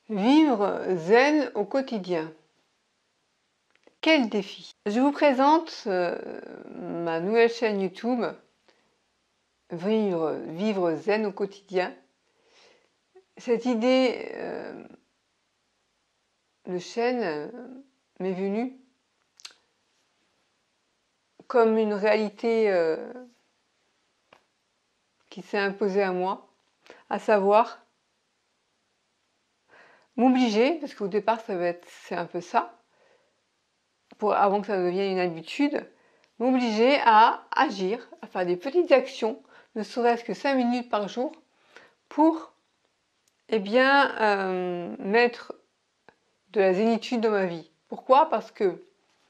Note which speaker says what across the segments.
Speaker 1: Vivre zen au quotidien. Quel défi! Je vous présente ma nouvelle chaîne YouTube, Vivre zen au quotidien. Cette idée de chaîne m'est venue comme une réalité qui s'est imposée à moi, à savoir m'obliger, parce qu'au départ c'est un peu ça, avant que ça devienne une habitude, m'obliger à agir, à faire des petites actions, ne serait-ce que 5 minutes par jour, pour mettre de la zénitude dans ma vie. Pourquoi? Parce que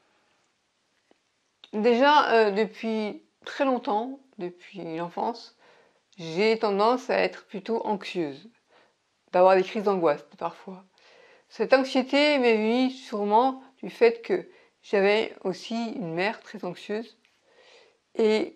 Speaker 1: déjà depuis très longtemps, depuis l'enfance, j'ai tendance à être plutôt anxieuse, d'avoir des crises d'angoisse parfois. Cette anxiété m'est venue sûrement du fait que j'avais aussi une mère très anxieuse. Et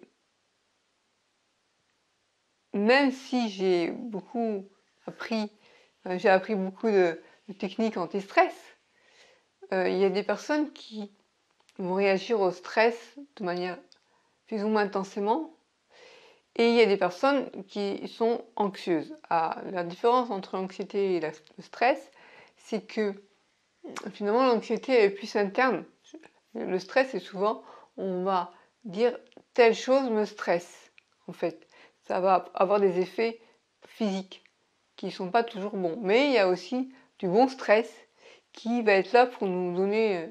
Speaker 1: même si j'ai beaucoup appris, j'ai appris beaucoup de techniques anti-stress, il y a des personnes qui vont réagir au stress de manière plus ou moins intensément, et il y a des personnes qui sont anxieuses. La différence entre l'anxiété et le stress, c'est que finalement l'anxiété est plus interne. Le stress, c'est souvent, on va dire telle chose me stresse, en fait. Ça va avoir des effets physiques qui ne sont pas toujours bons. Mais il y a aussi du bon stress qui va être là pour nous donner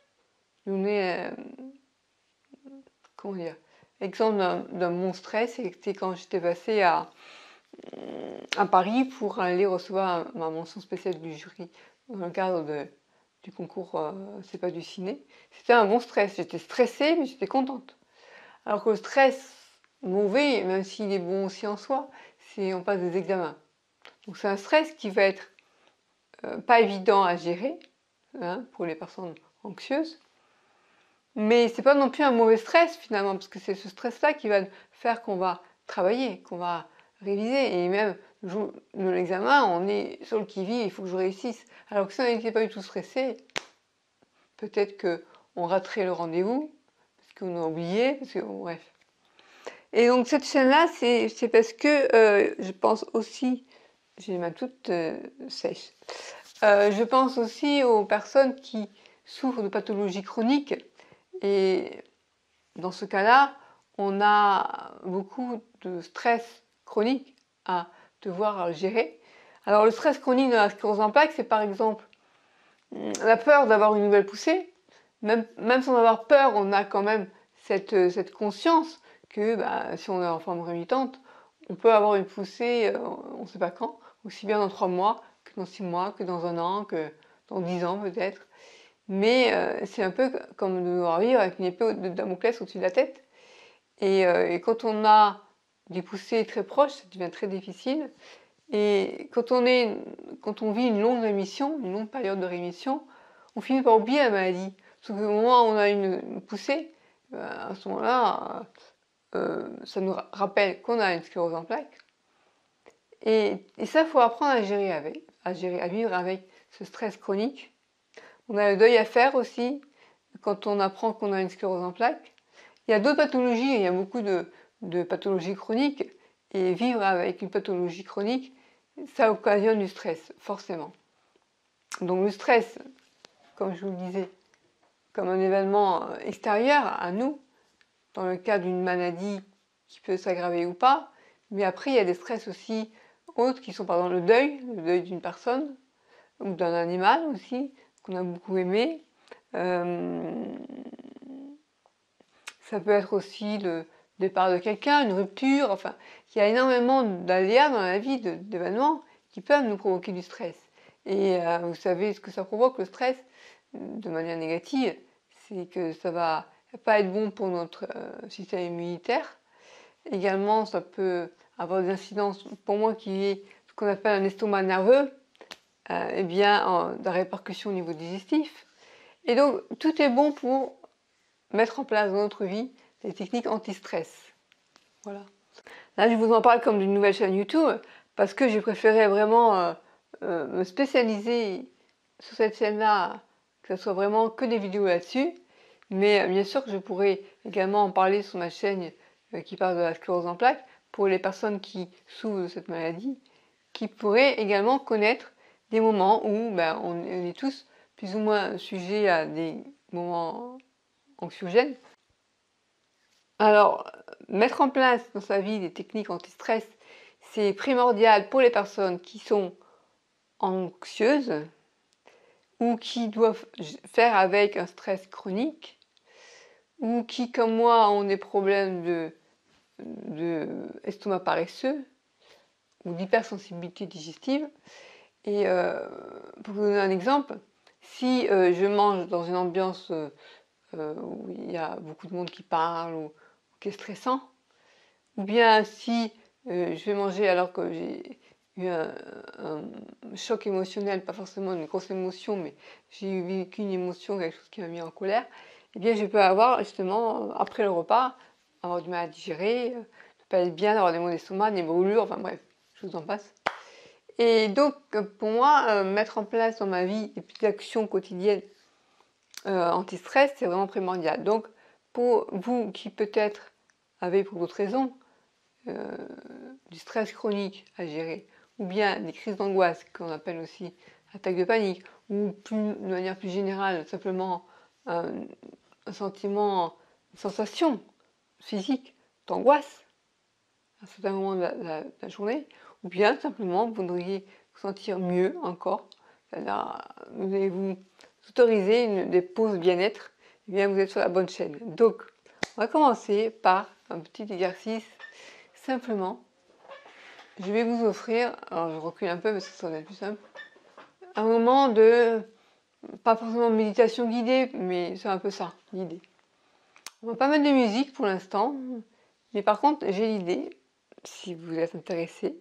Speaker 1: comment dire, exemple d'un bon stress, c'était quand j'étais passée à Paris pour aller recevoir ma mention spéciale du jury dans le cadre du concours C'est pas du ciné. C'était un bon stress, j'étais stressée mais j'étais contente. Alors que le stress mauvais, même s'il est bon aussi en soi, c'est on passe des examens. Donc c'est un stress qui va être pas évident à gérer pour les personnes anxieuses. Mais c'est pas non plus un mauvais stress finalement, parce que c'est ce stress-là qui va faire qu'on va travailler, qu'on va réviser. Et même le jour de l'examen, on est sur le qui-vive, il faut que je réussisse. Alors que si on n'était pas du tout stressé, peut-être qu'on raterait le rendez-vous, parce qu'on a oublié, parce que bon, bref. Et donc cette chaîne-là, c'est parce que je pense aussi, j'ai les mains toutes sèches, je pense aussi aux personnes qui souffrent de pathologies chroniques. Et dans ce cas-là, on a beaucoup de stress chronique à devoir gérer. Alors le stress chronique de la sclérose en plaques, c'est par exemple la peur d'avoir une nouvelle poussée. Même sans avoir peur, on a quand même cette conscience que si on est en forme rémitante, on peut avoir une poussée, on ne sait pas quand, aussi bien dans 3 mois, que dans 6 mois, que dans 1 an, que dans 10 ans peut-être. Mais c'est un peu comme de devoir vivre avec une épée de Damoclès au-dessus de la tête. Et quand on a des poussées très proches, ça devient très difficile. Et quand on vit une longue rémission, une longue période de rémission, on finit par oublier la maladie. Parce qu'au moment où on a une poussée, à ce moment-là, ça nous rappelle qu'on a une sclérose en plaques. Et ça, il faut apprendre à gérer avec, à vivre avec ce stress chronique. On a le deuil à faire aussi quand on apprend qu'on a une sclérose en plaques. Il y a d'autres pathologies, il y a beaucoup de pathologies chroniques, et vivre avec une pathologie chronique, ça occasionne du stress, forcément. Donc le stress, comme je vous le disais, comme un événement extérieur à nous, dans le cas d'une maladie qui peut s'aggraver ou pas, mais après il y a des stress aussi autres qui sont par exemple le deuil d'une personne, ou d'un animal aussi, qu'on a beaucoup aimé. Ça peut être aussi le départ de quelqu'un, une rupture, enfin, il y a énormément d'aléas dans la vie, d'événements qui peuvent nous provoquer du stress. Et vous savez ce que ça provoque, le stress, de manière négative, c'est que ça va pas être bon pour notre système immunitaire. Également, ça peut avoir des incidences, pour moi, qui est ce qu'on appelle un estomac nerveux, des répercussions au niveau digestif. Et donc, tout est bon pour mettre en place dans notre vie des techniques anti-stress. Voilà. Là, je vous en parle comme d'une nouvelle chaîne YouTube parce que j'ai préféré vraiment me spécialiser sur cette chaîne-là, que ce soit vraiment que des vidéos là-dessus. Mais bien sûr que je pourrais également en parler sur ma chaîne qui parle de la sclérose en plaques pour les personnes qui souffrent de cette maladie, qui pourraient également connaître des moments où on est tous plus ou moins sujets à des moments anxiogènes. Alors, mettre en place dans sa vie des techniques anti-stress, c'est primordial pour les personnes qui sont anxieuses ou qui doivent faire avec un stress chronique ou qui, comme moi, ont des problèmes de estomac paresseux ou d'hypersensibilité digestive. Et pour vous donner un exemple, si je mange dans une ambiance où il y a beaucoup de monde qui parle ou qui est stressant, ou bien si je vais manger alors que j'ai eu un choc émotionnel, pas forcément une grosse émotion, mais j'ai vécu une émotion, quelque chose qui m'a mis en colère, eh bien je peux avoir justement, après le repas, avoir du mal à digérer, ne pas être bien, avoir des maux d'estomac, des brûlures, enfin bref, je vous en passe. Et donc pour moi, mettre en place dans ma vie des petites actions quotidiennes anti-stress, c'est vraiment primordial. Donc pour vous qui peut-être avez pour d'autres raisons, du stress chronique à gérer, ou bien des crises d'angoisse qu'on appelle aussi attaques de panique, ou de manière plus générale, simplement un sentiment, une sensation physique d'angoisse à certains moments de la journée, ou bien simplement vous voudriez vous sentir mieux encore, vous allez vous autoriser des pauses bien-être, et bien vous êtes sur la bonne chaîne. Donc, on va commencer par un petit exercice simplement. Je vais vous offrir, alors je recule un peu parce que ça va être plus simple, un moment de, pas forcément méditation guidée, mais c'est un peu ça, l'idée. On va pas mettre de musique pour l'instant, mais par contre j'ai l'idée, si vous êtes intéressé,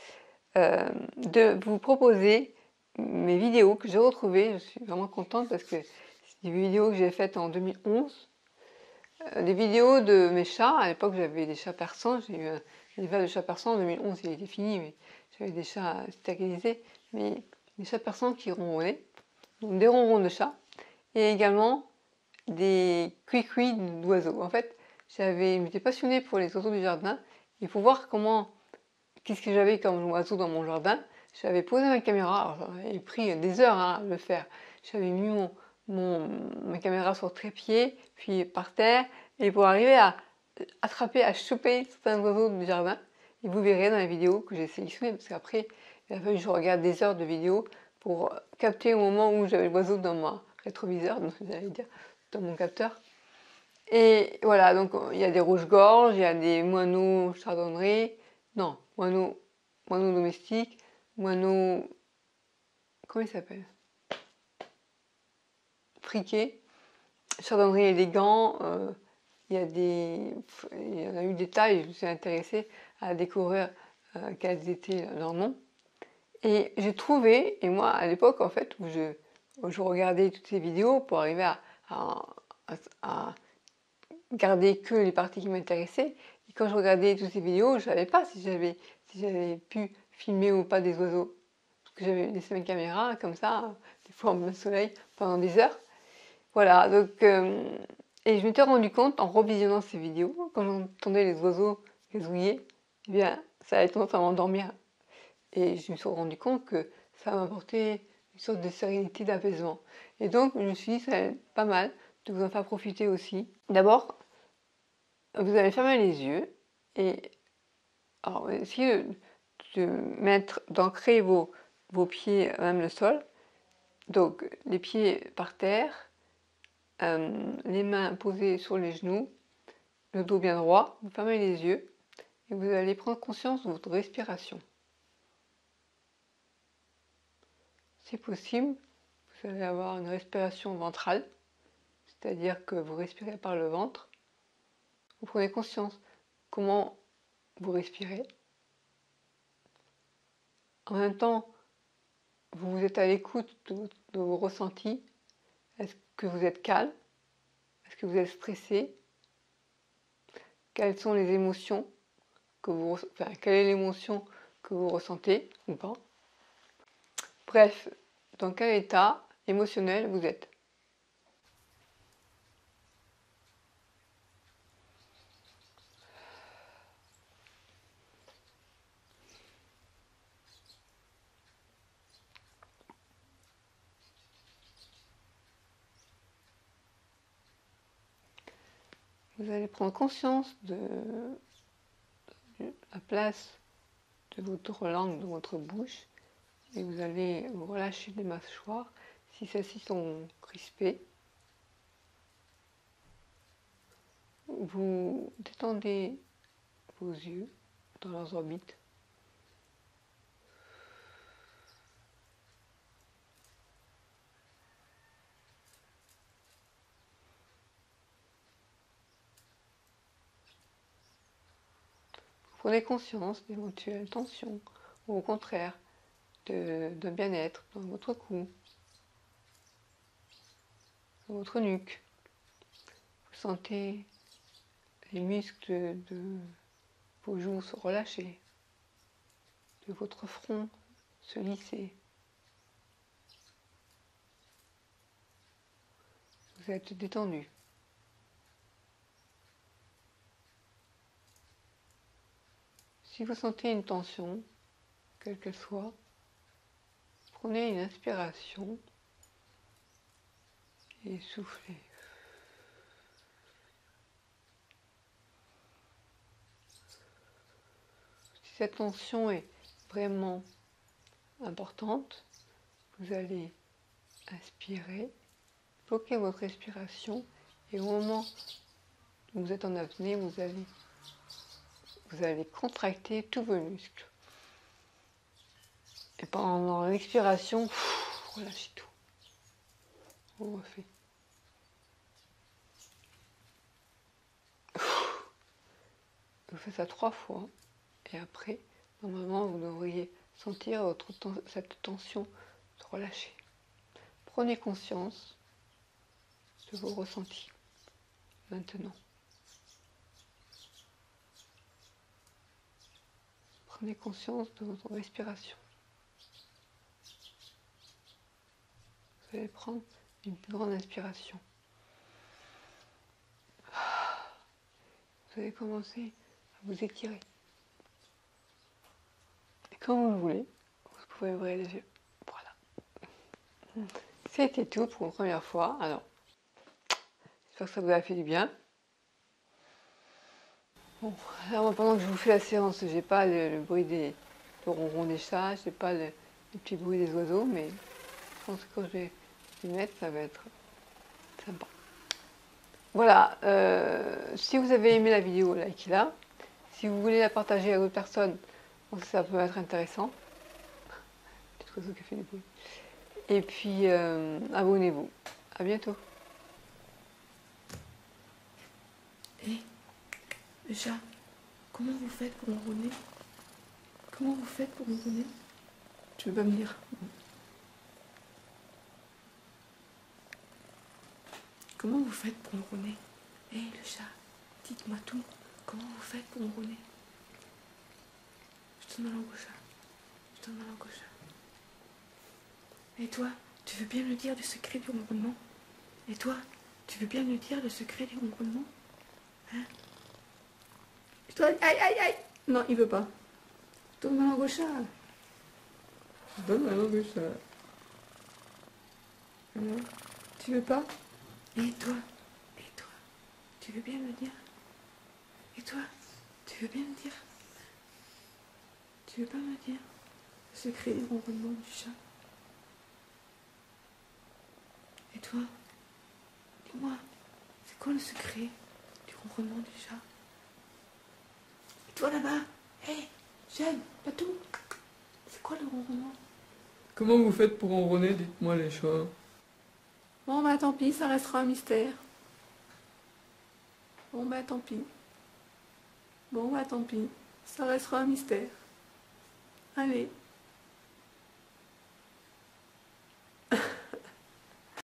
Speaker 1: de vous proposer mes vidéos que j'ai retrouvées. Je suis vraiment contente parce que c'est des vidéos que j'ai faites en 2011. Des vidéos de mes chats. À l'époque, j'avais des chats persans. J'ai eu un élevage de chats persans. En 2011, il était fini, mais j'avais des chats stérilisés. Mais des chats persans qui ronronnaient. Donc des ronrons de chats. Et également des cuicui d'oiseaux. En fait, je m'étais passionnée pour les oiseaux du jardin. Il faut voir qu'est-ce que j'avais comme oiseau dans mon jardin. J'avais posé ma caméra. Alors, j'avais pris des heures à le faire. J'avais mis ma caméra sur le trépied, puis par terre, et pour arriver à attraper, à choper certains oiseaux du jardin. Et vous verrez dans la vidéo que j'ai sélectionné, parce qu'après, il a fallu que je regarde des heures de vidéo pour capter au moment où j'avais l'oiseau dans mon rétroviseur, donc j'allais dire dans mon capteur. Et voilà, donc il y a des rouges-gorges, il y a des moineaux chardonnerets, non, moineaux domestiques, moineaux, comment ils s'appellent? Friqués, chardonneret élégant, il y en a eu des tas et je me suis intéressée à découvrir quels étaient leurs noms. Et j'ai trouvé, et moi à l'époque en fait, où je regardais toutes ces vidéos pour arriver à garder que les parties qui m'intéressaient. Et quand je regardais toutes ces vidéos, je ne savais pas si j'avais pu filmer ou pas des oiseaux. Parce que j'avais laissé ma caméra comme ça, des fois en plein soleil, pendant des heures. Voilà, donc, et je m'étais rendu compte en revisionnant ces vidéos, quand j'entendais les oiseaux gazouiller, eh bien, ça avait tendance à m'endormir. Et je me suis rendu compte que ça m'apportait une sorte de sérénité, d'apaisement. Et donc, je me suis dit, ça va être pas mal de vous en faire profiter aussi. D'abord, vous allez fermer les yeux et alors, essayez d'ancrer vos pieds à même le sol. Donc, les pieds par terre, les mains posées sur les genoux, le dos bien droit, vous fermez les yeux et vous allez prendre conscience de votre respiration. Si possible, vous allez avoir une respiration ventrale, c'est-à-dire que vous respirez par le ventre. Vous prenez conscience comment vous respirez. En même temps, vous êtes à l'écoute de vos ressentis. Est-ce que vous êtes calme? Est-ce que vous êtes stressé? Quelles sont les émotions quelle est l'émotion que vous ressentez ou pas? Bref, dans quel état émotionnel vous êtes? Vous allez prendre conscience de la place de votre langue dans votre bouche et vous allez relâcher les mâchoires si celles-ci sont crispées. Vous détendez vos yeux dans leurs orbites. Prenez conscience d'éventuelles tensions ou au contraire d'un bien-être dans votre cou, dans votre nuque. Vous sentez les muscles de vos joues se relâcher, de votre front se lisser. Vous êtes détendu. Si vous sentez une tension, quelle qu'elle soit, prenez une inspiration et soufflez. Si cette tension est vraiment importante, vous allez inspirer, bloquer votre respiration et au moment où vous êtes en apnée, vous allez contracter tous vos muscles. Et pendant l'expiration, relâchez tout. On refait. Vous faites ça 3 fois. Et après, normalement, vous devriez sentir cette tension se relâcher. Prenez conscience de vos ressentis. Maintenant. Prenez conscience de votre respiration. Vous allez prendre une plus grande inspiration. Vous allez commencer à vous étirer. Et quand vous le voulez, vous pouvez ouvrir les yeux. Voilà. C'était tout pour une première fois. Alors, j'espère que ça vous a fait du bien. Bon, là, moi, pendant que je vous fais la séance, j'ai pas le bruit le ronron des chats, j'ai pas le petit bruit des oiseaux, mais je pense que quand je vais les mettre, ça va être sympa. Voilà, si vous avez aimé la vidéo, likez-la. Si vous voulez la partager à d'autres personnes, ça peut être intéressant. Petit oiseau qui fait du bruit. Et puis, abonnez-vous. À bientôt.
Speaker 2: Hé, le chat, comment vous faites pour ronronner? Comment vous faites pour ronronner? Tu veux pas me dire? Comment vous faites pour ronronner? Hé, le chat, dites-moi tout. Comment vous faites pour ronronner? Je donne ma langue au chat. Je donne ma langue au chat. Et toi, tu veux bien me dire le secret du ronronnement? Et toi, tu veux bien me dire le secret du ronronnement? Hein? Toi, aïe, aïe, aïe! Non, il veut pas. Donne ma langue au chat. Donne ma langue au chat. Alors, tu veux pas? Et toi, tu veux bien me dire? Et toi, tu veux bien me dire? Tu veux pas me dire le secret du ronronnement du chat? Et toi, dis-moi, c'est quoi le secret du ronronnement du chat? Et toi là-bas, hé, jeune, Patou, c'est quoi le ronronnement?
Speaker 3: Comment vous faites pour ronronner, dites-moi les chats.
Speaker 2: Bon bah tant pis, ça restera un mystère. Bon bah tant pis. Bon bah tant pis, ça restera un mystère. Allez.